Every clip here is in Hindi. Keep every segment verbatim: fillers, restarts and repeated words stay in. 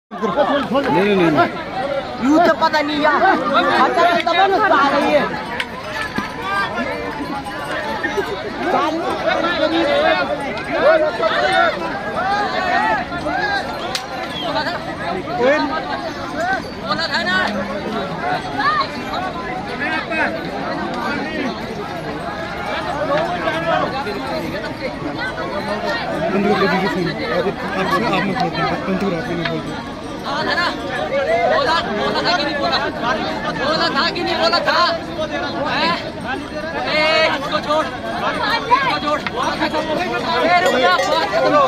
नहीं नहीं नहीं यू तो पता नहीं यार अच्छा तब ना आ रही है बोला था ना बोला बोला था कि नहीं बोला बोला था कि नहीं बोला था ए इसको छोड़ इसको छोड़ ए रुक जा बात करो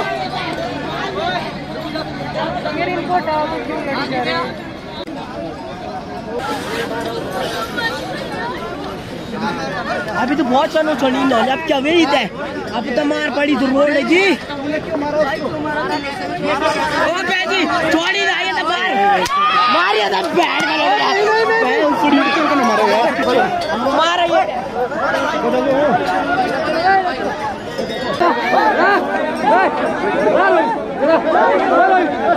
मेरी इनको हटाओ तो क्यों लड़ी जा रहे हो अभी तो बहुत चलो चढ़ी ना अब क्या वेट है अब तो मार पड़ी तो रोड लगी ओ बेटी छोड़ी ना ये तो मार मारिया था बैठ मैं ऊपर ही तो मारो यार मार ये